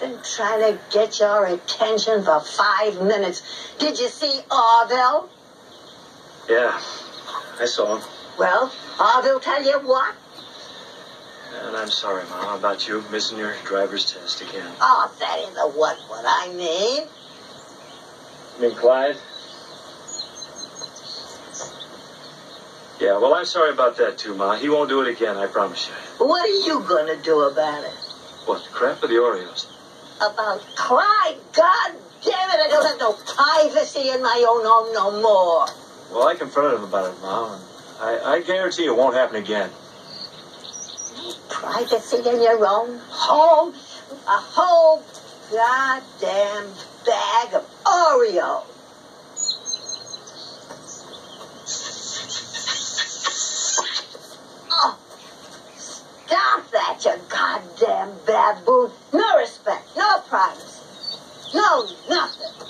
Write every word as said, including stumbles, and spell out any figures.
Been trying to get your attention for five minutes. Did you see Orville? Yeah, I saw him. Well, Orville tell you what? And I'm sorry, Mom, about you missing your driver's test again. Oh, that ain't the what what I mean. You mean Clyde? Yeah, well, I'm sorry about that, too, Ma. He won't do it again, I promise you. What are you gonna do about it? What, the crap or the Oreos? About Clyde? God damn it, I don't have no privacy in my own home no more. Well, I confronted him about it, Ma. And I, I guarantee it won't happen again. Privacy in your own home? A whole goddamn bag of Oreo. Oh, stop that, you goddamn baboon. No respect, no privacy, no nothing.